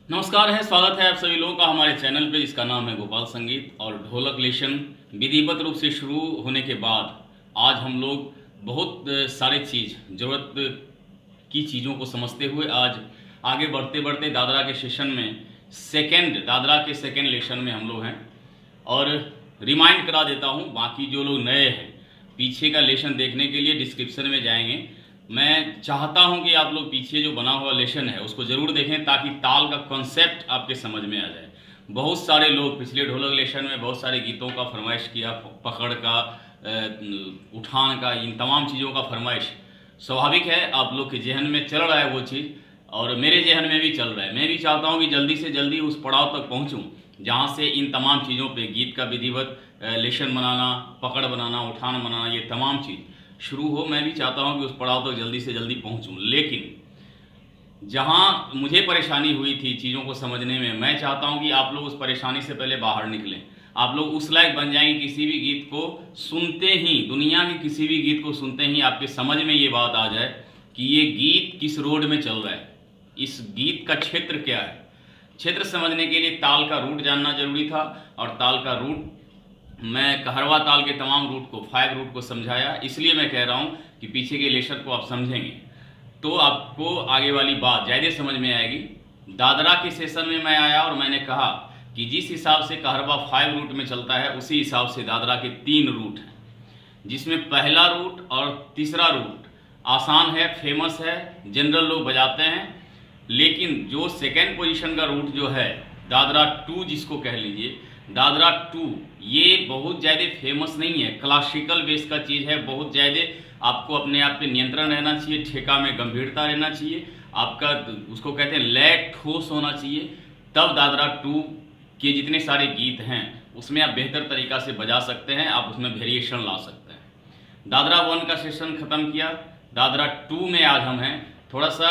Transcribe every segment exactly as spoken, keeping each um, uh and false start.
नमस्कार है, स्वागत है आप सभी लोगों का हमारे चैनल पे, जिसका नाम है गोपाल संगीत। और ढोलक लेशन विधिवत रूप से शुरू होने के बाद आज हम लोग बहुत सारे चीज़ ज़रूरत की चीज़ों को समझते हुए आज आगे बढ़ते बढ़ते दादरा के सेशन में सेकंड दादरा के सेकंड लेशन में हम लोग हैं। और रिमाइंड करा देता हूँ, बाकी जो लोग नए हैं पीछे का लेशन देखने के लिए डिस्क्रिप्शन में जाएंगे। मैं चाहता हूं कि आप लोग पीछे जो बना हुआ लेशन है उसको ज़रूर देखें, ताकि ताल का कॉन्सेप्ट आपके समझ में आ जाए। बहुत सारे लोग पिछले ढोलक लेशन में बहुत सारे गीतों का फरमाइश किया, पकड़ का, उठान का, इन तमाम चीज़ों का फरमाइश स्वाभाविक है, आप लोग के जहन में चल रहा है वो चीज़, और मेरे जहन में भी चल रहा है। मैं भी चाहता हूँ कि जल्दी से जल्दी उस पड़ाव तक पहुँचूँ जहाँ से इन तमाम चीज़ों पर गीत का विधिवत लेशन बनाना, पकड़ बनाना, उठान बनाना, ये तमाम चीज़ शुरू हो। मैं भी चाहता हूं कि उस पड़ाव तक जल्दी से जल्दी पहुंचूं, लेकिन जहां मुझे परेशानी हुई थी चीज़ों को समझने में, मैं चाहता हूं कि आप लोग उस परेशानी से पहले बाहर निकलें। आप लोग उस लायक बन जाएंगे, किसी भी गीत को सुनते ही, दुनिया के किसी भी गीत को सुनते ही आपके समझ में ये बात आ जाए कि ये गीत किस रोड में चल रहा है, इस गीत का क्षेत्र क्या है। क्षेत्र समझने के लिए ताल का रूट जानना जरूरी था, और ताल का रूट मैं कहरवा ताल के तमाम रूट को, फाइव रूट को समझाया। इसलिए मैं कह रहा हूँ कि पीछे के लेशन को आप समझेंगे तो आपको आगे वाली बात ज़्यादा समझ में आएगी। दादरा के सेशन में मैं आया और मैंने कहा कि जिस हिसाब से कहरवा फाइव रूट में चलता है उसी हिसाब से दादरा के तीन रूट हैं, जिसमें पहला रूट और तीसरा रूट आसान है, फेमस है, जनरल लोग बजाते हैं। लेकिन जो सेकेंड पोजीशन का रूट जो है दादरा टू, जिसको कह लीजिए दादरा टू, ये बहुत ज़्यादा फेमस नहीं है, क्लासिकल बेस का चीज़ है। बहुत ज़्यादा आपको अपने आप पे नियंत्रण रहना चाहिए, ठेका में गंभीरता रहना चाहिए, आपका उसको कहते हैं लय ठोस होना चाहिए, तब दादरा टू के जितने सारे गीत हैं उसमें आप बेहतर तरीक़ा से बजा सकते हैं, आप उसमें वेरिएशन ला सकते हैं। दादरा वन का सेशन ख़त्म किया, दादरा टू में आज हम हैं। थोड़ा सा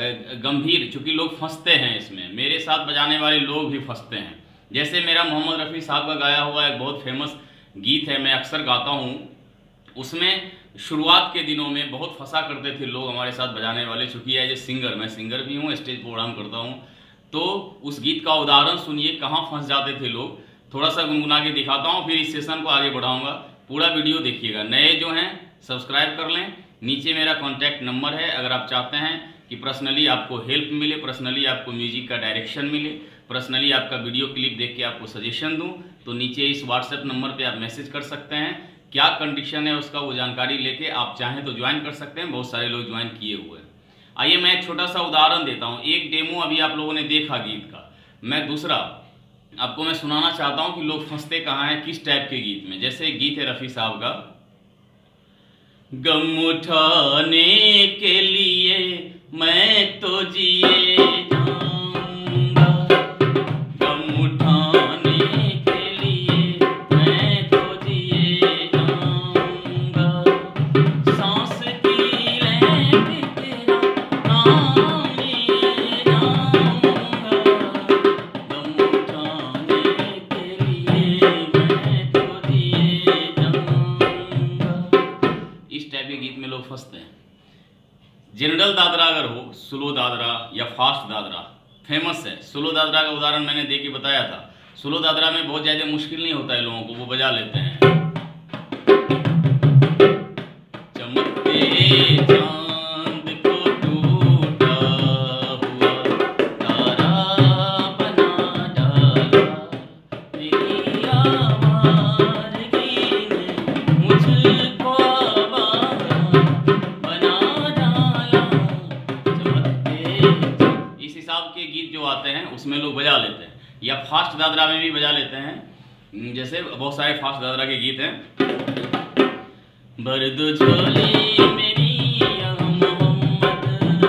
गंभीर, चूँकि लोग फंसते हैं इसमें, मेरे साथ बजाने वाले लोग भी फंसते हैं। जैसे मेरा मोहम्मद रफ़ी साहब का गाया हुआ एक बहुत फेमस गीत है, मैं अक्सर गाता हूँ, उसमें शुरुआत के दिनों में बहुत फंसा करते थे लोग हमारे साथ बजाने वाले। चूँकि एज ए सिंगर, मैं सिंगर भी हूँ, स्टेज प्रोग्राम करता हूँ, तो उस गीत का उदाहरण सुनिए कहाँ फंस जाते थे लोग। थोड़ा सा गुनगुना के दिखाता हूँ, फिर इस सेशन को आगे बढ़ाऊँगा। पूरा वीडियो देखिएगा। नए जो हैं सब्सक्राइब कर लें, नीचे मेरा कॉन्टैक्ट नंबर है। अगर आप चाहते हैं कि पर्सनली आपको हेल्प मिले, पर्सनली आपको म्यूजिक का डायरेक्शन मिले, पर्सनली आपका वीडियो क्लिप देख के आपको सजेशन दूं, तो नीचे इस व्हाट्सएप नंबर पे आप मैसेज कर सकते हैं। क्या कंडीशन है उसका वो जानकारी लेके आप चाहें तो ज्वाइन कर सकते हैं। बहुत सारे लोग ज्वाइन किए हुए हैं। आइए मैं एक छोटा सा उदाहरण देता हूं। एक डेमो अभी आप लोगों ने देखा गीत का, मैं दूसरा आपको मैं सुनाना चाहता हूँ कि लोग फंसते कहाँ हैं, किस टाइप के गीत में। जैसे एक गीत है रफ़ी साहब का, गम उठाने के लिए मैं तो जिए जाऊंगा, गम उठाने के लिए मैं तो जिए जाऊंगा, सांस की ले भी तेरा नाम लिए जाऊंगा, गम उठाने के लिए मैं तो जिए जाऊंगा। इस टाइप के गीत में लोग फंसते हैं। जनरल दादरा अगर हो, स्लो दादरा या फास्ट दादरा फेमस है। स्लो दादरा का उदाहरण मैंने दे के बताया था। स्लो दादरा में बहुत ज़्यादा मुश्किल नहीं होता है लोगों को, वो बजा लेते हैं। चमकते चांद को टूटा हुआ तारा बना डाला, मेरी आवाज़गी ने मुझको के गीत जो आते हैं उसमें लोग बजा लेते हैं, या फास्ट दादरा में भी बजा लेते हैं। जैसे बहुत सारे फास्ट दादरा के गीत हैं, बर्द झोली मेरी या मोहम्मद,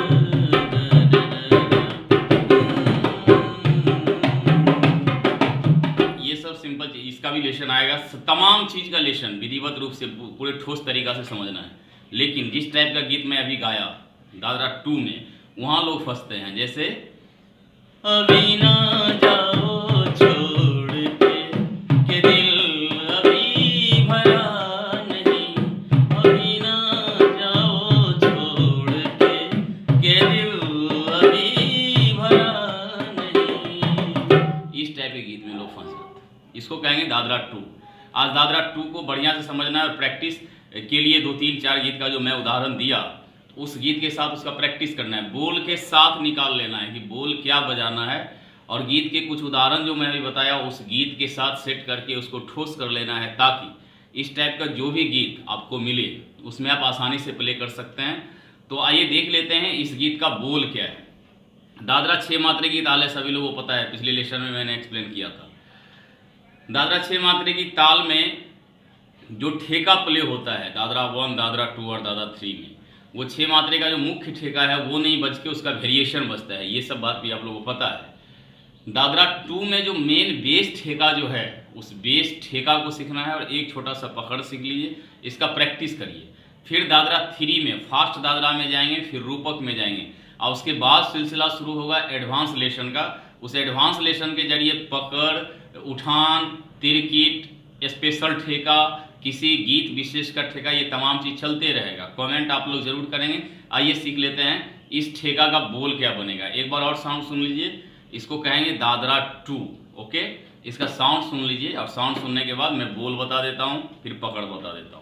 ये सब सिंपल चीज, इसका भी लेशन आएगा। तमाम चीज का लेशन विधिवत रूप से पूरे ठोस तरीका से समझना है। लेकिन जिस टाइप का गीत मैं अभी गाया दादरा टू में, वहाँ लोग फंसते हैं। जैसे अभी ना जाओ छोड़ के, के दिल अभी भरा नहीं, अभी ना जाओ छोड़ के, के दिल अभी भरा नहीं, के गीत में लोग फंस जाते हैं। इसको कहेंगे दादरा टू। आज दादरा टू को बढ़िया से समझना है और प्रैक्टिस के लिए दो तीन चार गीत का जो मैं उदाहरण दिया, उस गीत के साथ उसका प्रैक्टिस करना है, बोल के साथ निकाल लेना है कि बोल क्या बजाना है, और गीत के कुछ उदाहरण जो मैंने बताया उस गीत के साथ सेट करके उसको ठोस कर लेना है, ताकि इस टाइप का जो भी गीत आपको मिले उसमें आप आसानी से प्ले कर सकते हैं। तो आइए देख लेते हैं इस गीत का बोल क्या है। दादरा छः मात्रे की ताल है, सभी लोगों को पता है, पिछले लेक्चर में मैंने एक्सप्लेन किया था। दादरा छः मात्रे की ताल में जो ठेका प्ले होता है दादरा वन, दादरा टू और दादरा थ्री में, वो छः मात्रे का जो मुख्य ठेका है वो नहीं बज के उसका वेरिएशन बजता है। ये सब बात भी आप लोगों को पता है। दादरा टू में जो मेन बेस ठेका जो है उस बेस ठेका को सीखना है और एक छोटा सा पकड़ सीख लीजिए, इसका प्रैक्टिस करिए। फिर दादरा थ्री में फास्ट दादरा में जाएंगे, फिर रूपक में जाएंगे और उसके बाद सिलसिला शुरू होगा एडवांस लेशन का। उस एडवांस लेशन के जरिए पकड़, उठान, तिरकिट, स्पेशल ठेका, किसी गीत विशेष का ठेका, ये तमाम चीज़ चलते रहेगा। कमेंट आप लोग जरूर करेंगे। आइए सीख लेते हैं इस ठेका का बोल क्या बनेगा। एक बार और साउंड सुन लीजिए, इसको कहेंगे दादरा टू। ओके, इसका साउंड सुन लीजिए और साउंड सुनने के बाद मैं बोल बता देता हूँ, फिर पकड़ बता देता हूँ।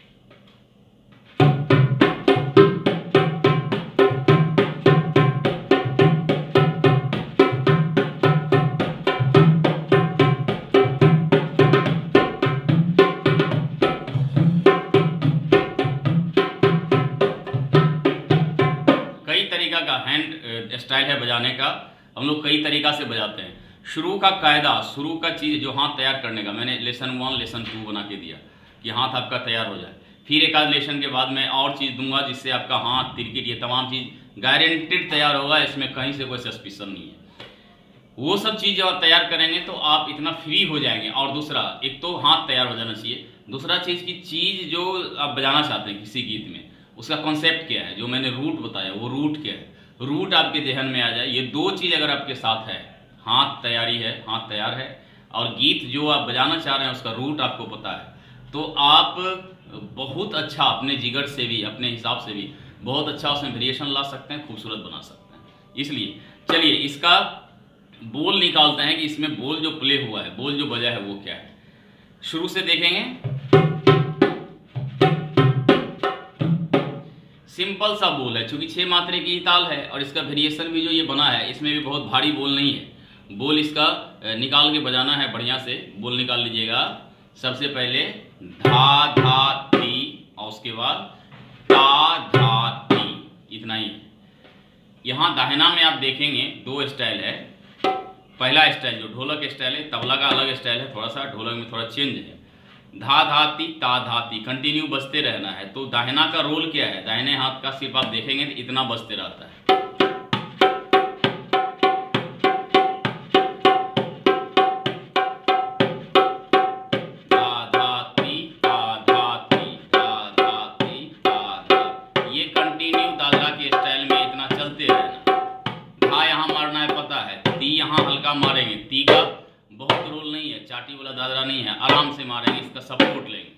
का हैंड स्टाइल है बजाने का, हम लोग कई तरीका से बजाते हैं। शुरू का कायदा, शुरू का चीज़ जो हाथ तैयार करने का, मैंने लेसन वन लेसन टू बना के दिया कि हाथ आपका तैयार हो जाए। फिर एक आध लेसन के बाद मैं और चीज़ दूंगा जिससे आपका हाथ, तिरकिट, ये तमाम चीज़ गारंटेड तैयार होगा, इसमें कहीं से कोई सस्पिशन नहीं है। वो सब चीज़ जब आप तैयार करेंगे तो आप इतना फ्री हो जाएंगे। और दूसरा, एक तो हाथ तैयार हो जाना चाहिए, दूसरा चीज़ की चीज़ जो आप बजाना चाहते हैं किसी गीत में, उसका कॉन्सेप्ट क्या है, जो मैंने रूट बताया वो रूट क्या है, रूट आपके जहन में आ जाए। ये दो चीज़ अगर आपके साथ है, हाथ तैयारी है, हाथ तैयार है, और गीत जो आप बजाना चाह रहे हैं उसका रूट आपको पता है, तो आप बहुत अच्छा अपने जिगर से भी, अपने हिसाब से भी बहुत अच्छा उसमें वेरिएशन ला सकते हैं, खूबसूरत बना सकते हैं। इसलिए चलिए इसका बोल निकालते हैं कि इसमें बोल जो प्ले हुआ है, बोल जो बजा है वो क्या है। शुरू से देखेंगे, सिंपल सा बोल है, क्योंकि छः मात्रे की ही ताल है और इसका वेरिएशन भी जो ये बना है इसमें भी बहुत भारी बोल नहीं है। बोल इसका निकाल के बजाना है, बढ़िया से बोल निकाल लीजिएगा। सबसे पहले धा धा ती और उसके बाद ता धा ती, इतना ही। यहाँ दाहिना में आप देखेंगे दो स्टाइल है। पहला स्टाइल जो ढोलक स्टाइल है, तबला का अलग स्टाइल है थोड़ा सा, ढोलक में थोड़ा चेंज है। धा धाती ता धाती कंटिन्यू बजते रहना है। तो दाहिना का रोल क्या है, दाहिने हाथ का सिर्फ आप देखेंगे तो इतना बजते रहता है। धा धाती ता धाती धा धाती ता धा, ये कंटिन्यू दादरा के स्टाइल में इतना चलते रहना। धा यहाँ मारना है पता है, ती यहाँ हल्का मारेंगे, ती का बहुत रोल नहीं है, चाटी वाला दादरा नहीं है, आराम से मारेंगे, इसका सपोर्ट लेंगे।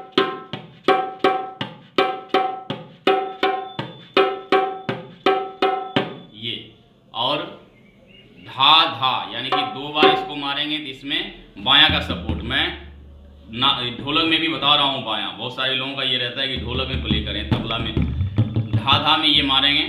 ये और धा धा यानी कि दो बार इसको मारेंगे तो इसमें बायां का सपोर्ट। मैं ना ढोलक में भी बता रहा हूँ बायां, बहुत सारे लोगों का ये रहता है कि ढोलक में प्ले करें, तबला में धा धा में ये मारेंगे,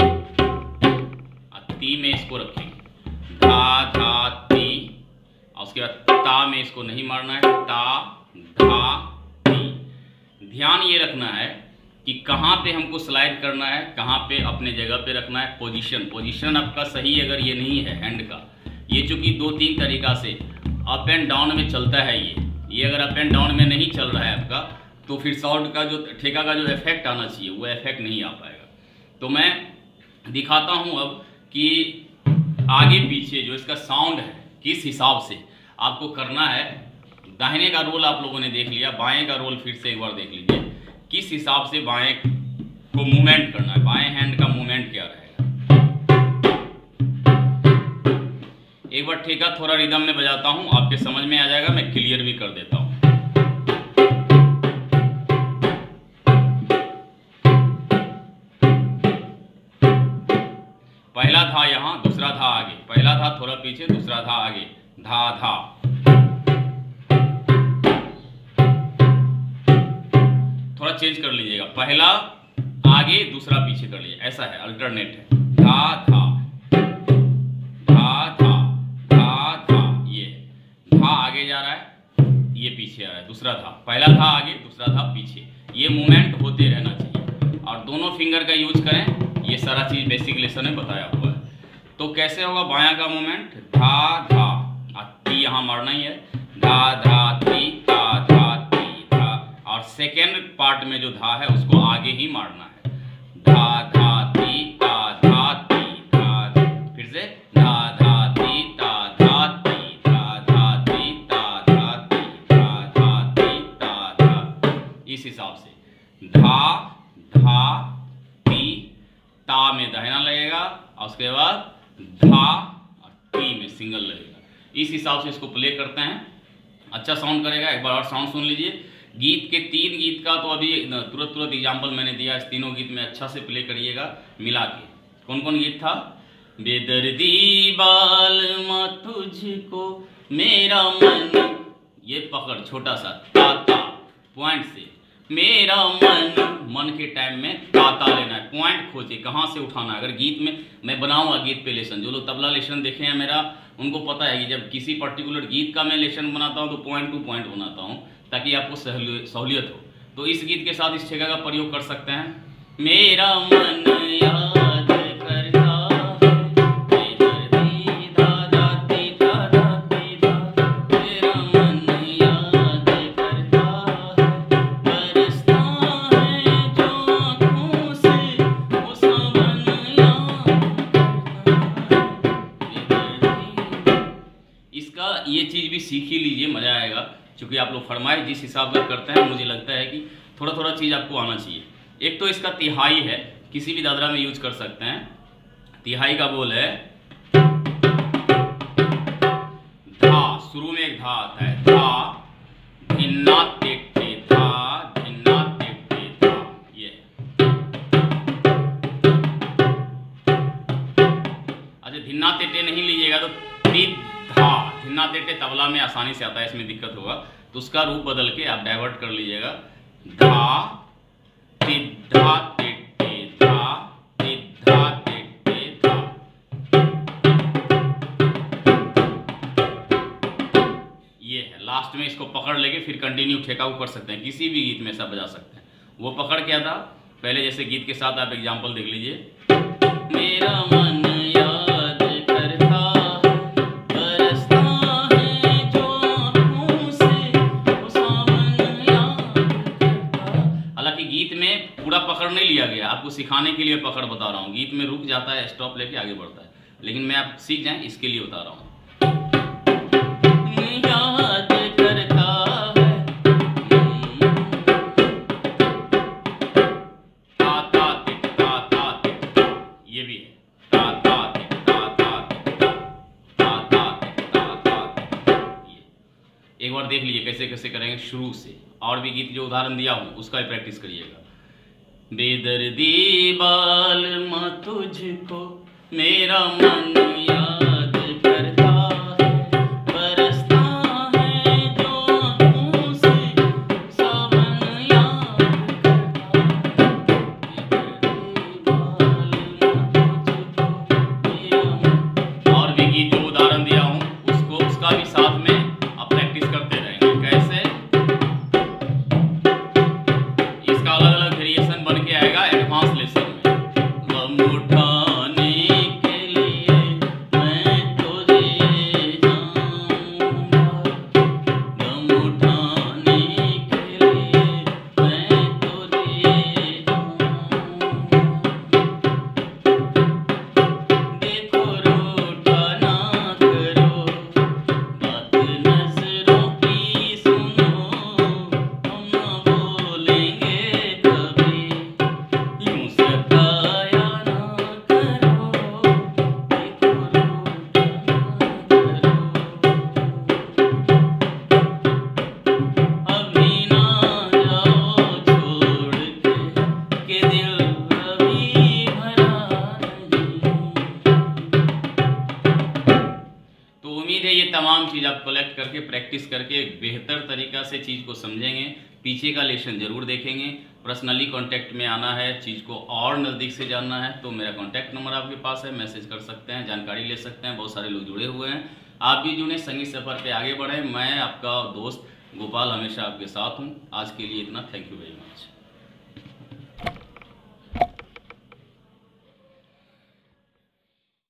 ती में इसको रखेंगे, धा धा ती, और उसके बाद ता में इसको नहीं मारना है, ता धा ती। ध्यान ये रखना है कि कहाँ पे हमको स्लाइड करना है, कहाँ पे अपने जगह पे रखना है। पोजीशन, पोजीशन आपका सही अगर ये नहीं है हैंड का, ये चूंकि दो तीन तरीका से अप एंड डाउन में चलता है, ये ये अगर अप एंड डाउन में नहीं चल रहा है आपका, तो फिर साउंड का जो ठेका का जो इफेक्ट आना चाहिए वो इफेक्ट नहीं आ पाएगा। तो मैं दिखाता हूँ अब कि आगे पीछे जो इसका साउंड है किस हिसाब से आपको करना है। दाहिने का रोल आप लोगों ने देख लिया, बाएं का रोल फिर से एक बार देख लीजिए, किस हिसाब से बाएं को मूवमेंट करना है, बाएं हैंड का मूवमेंट क्या रहेगा। एक बार ठेका थोड़ा रिदम में बजाता हूं, आपके समझ में आ जाएगा, मैं क्लियर भी कर देता हूं। पहला था यहाँ, दूसरा था आगे, पहला था थोड़ा पीछे, दूसरा था आगे, धा धा। थोड़ा चेंज कर लीजिएगा, पहला आगे दूसरा पीछे कर लीजिए, ऐसा है, अल्टरनेट है। धा धा धा धा धा धा, ये धा आगे जा रहा है, ये पीछे आ रहा है, दूसरा धा, पहला धा आगे दूसरा धा पीछे, ये मूवमेंट होते रहना चाहिए। और दोनों फिंगर का यूज करें, ये सारा चीज बेसिक लेसन में बताया हुआ है। तो कैसे होगा बायां का मूवमेंट, धा धा, ती यहाँ मारना ही है, धा धा ती धा धा ती धा, और सेकेंड पार्ट में जो धा है उसको आगे ही मारना है, धा धा ती ता धा ती धा, फिर से धा धा ती ता धा ती धा धा ती ता धा ती धा धा ती ता धा, इस हिसाब से धा धा ती, ता में दहना लगेगा और उसके बाद धा और ती में सिंगल लगेगा। इस हिसाब से इसको प्ले करते हैं, अच्छा साउंड करेगा। एक बार और साउंड सुन लीजिए। गीत के तीन गीत का तो अभी तुरंत तुरंत एग्जाम्पल मैंने दिया, इस तीनों गीत में अच्छा से प्ले करिएगा मिला के। कौन कौन गीत था, बेदर्दी बाल माँ तुझको मेरा मन, ये पकड़ छोटा सा ता ता पॉइंट से, मेरा मन, मन के टाइम में ताता लेना है, पॉइंट खोजे कहाँ से उठाना है। अगर गीत में मैं बनाऊंगा गीत पे लेसन, जो लोग तबला लेसन देखे हैं मेरा, उनको पता है कि जब किसी पर्टिकुलर गीत का मैं लेसन बनाता हूँ तो पॉइंट टू पॉइंट बनाता हूँ ताकि आपको सहूलियत हो। तो इस गीत के साथ इस ठेका का प्रयोग कर सकते हैं, मेरा मन याद करता ये चीज़ भी सीख ही लीजिए, मज़ा आएगा। क्योंकि आप लोग फरमाइश जिस हिसाब से करते हैं, मुझे लगता है कि थोड़ा थोड़ा चीज़ आपको आना चाहिए। एक तो इसका तिहाई है, किसी भी दादरा में यूज कर सकते हैं। तिहाई का बोल है धा, शुरू में एक धा आता है, धा धिन्ना तेटे धा धिन्ना तेटे धा, ये अच्छा धिन्ना तेटे नहीं लीजिएगा तो ति धा, धिन्ना तेटे तबला में आसानी से आता है, इसमें दिक्कत होगा तो उसका रूप बदल के आप डाइवर्ट कर लीजिएगा, धा ति धा तेटे धा ति धा तेटे धा। ये है, लास्ट में इसको पकड़ लेके फिर कंटिन्यू ठेका कर सकते हैं, किसी भी गीत में ऐसा बजा सकते हैं। वो पकड़ क्या था पहले, जैसे गीत के साथ आप एग्जाम्पल देख लीजिए, मेरा मन याद करता बरसता है जो आँखों से वो सावन याद करता। हालांकि गीत में पूरा पकड़ नहीं लिया गया, आपको सिखाने के लिए पकड़ बता रहा हूँ। गीत में रुक जाता है, स्टॉप लेके आगे बढ़ता है, लेकिन मैं आप सीख जाएं इसके लिए बता रहा हूँ। याद करता है ता ता ति ता ता ति ता, ये भी है ता ता ति ता ता ति ता ता ता ति ता ता ति ता। ये एक बार देख लीजिए कैसे कैसे करेंगे शुरू से। और भी गीत जो उदाहरण दिया हूँ उसका भी प्रैक्टिस करिएगा। बेदर्दी बाल माँ तुझको मेरा मन याद करता है, बरसता है जो आँखों से सावन याद करता। बेदर्दी बाल माँ तुझको मेरा मन। और भी गीत जो उदाहरण दिया हूँ उसको उसका भी साथ में आप प्रैक्टिस करते रहेंगे। कैसे, इसका अलग अलग वेरिएशन बन के आएगा एडवांस लेसन में। गम उठाने के लिए तमाम चीज़ आप कलेक्ट करके प्रैक्टिस करके एक बेहतर तरीक़ा से चीज़ को समझेंगे, पीछे का लेसन ज़रूर देखेंगे, पर्सनली कांटेक्ट में आना है, चीज़ को और नज़दीक से जानना है तो मेरा कांटेक्ट नंबर आपके पास है, मैसेज कर सकते हैं, जानकारी ले सकते हैं। बहुत सारे लोग जुड़े हुए हैं, आप भी जुड़े, संगीत सफ़र पे आगे बढ़ें। मैं आपका दोस्त गोपाल हमेशा आपके साथ हूँ। आज के लिए इतना, थैंक यू वेरी मच।